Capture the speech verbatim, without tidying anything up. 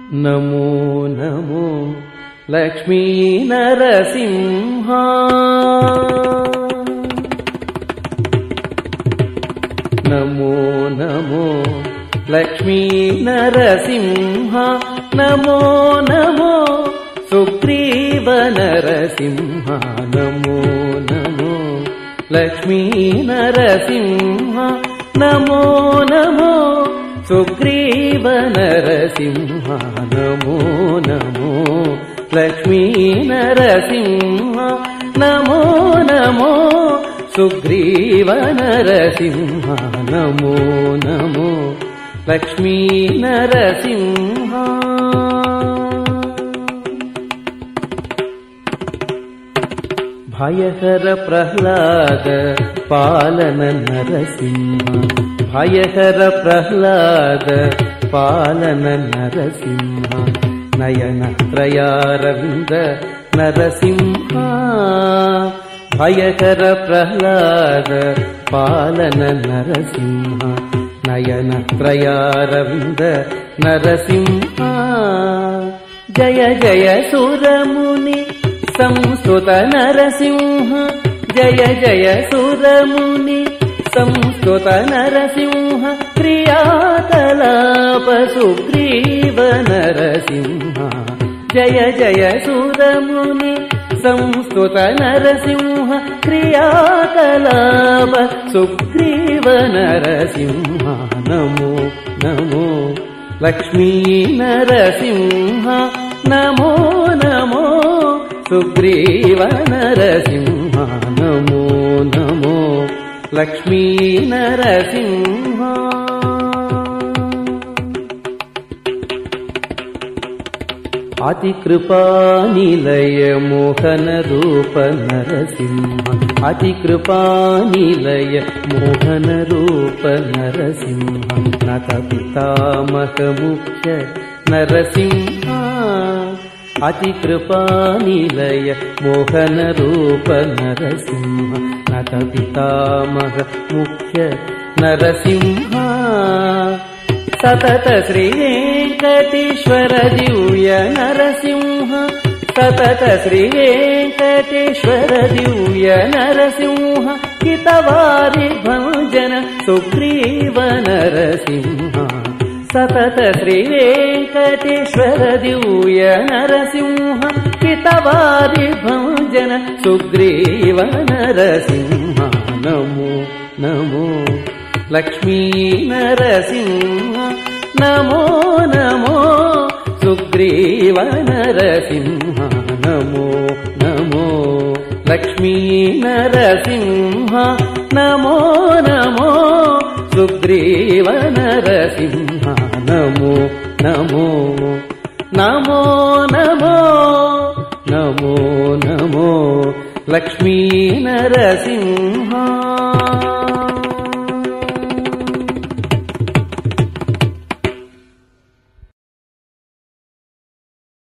नमो नमो लक्ष्मी नरसिंह नमो नमो लक्ष्मी नरसिंह नमो नमो सुग्रीव नरसिंह नमो नमो लक्ष्मी नरसिंह नमो नमो सुग्रीव नरसिंह नमो नमो लक्ष्मी नरसिंह नमो नमो सुग्रीव नरसिंह नमो नमो लक्ष्मी नरसिंह भयहर प्रह्लाद पालन नरसिंह भयहर प्रह्लाद पालन नरसिंह नयन त्रयारविंद नरसिंह भयहर प्रह्लाद पालन नरसिंह नयन त्रयारविंद नरसिंह जय जय सुरमुनि संस्तुत नरसिंह जय जय सुरमुनि संस्तुत नरसिंह क्रियाकलाप सुग्रीव नरसिंह जय जय सुरमुनि संस्तुत नरसिंह क्रियाकलाप सुग्रीव नरसिंह नमो नमो लक्ष्मी नरसिंह नमो नमो सुग्रीव नरसिंह नमो नमो लक्ष्मी नरसिंह अतिकृपानिलय मोहन रूप नरसिंह अतिकृपानिलय मोहन रूप नरसिंह नत पितामह मुख्य नरसिंह अतिकृपानिलय मोहन रूप नरसिंह नत पितामह मुख्य नरसिंह सतत श्री वेंकटेश्वर दिव्य नरसिंह सतत श्री वेंकटेश्वर दिव्य नरसिंह हितवारि भंजन सुग्रीव नरसिंह सतत श्री वेंकटेश्वर दिव्य नरसिंह हितवारि भंजन सुग्रीव नरसिंह नमो नमो लक्ष्मी नरसिंह नमो नमो सुग्रीव नरसिंह नमो नमो लक्ष्मी नरसिंह नमो नमो सुग्रीव नरसिंह नमो नमो नमो नमो नमो नमो लक्ष्मी नरसिंह।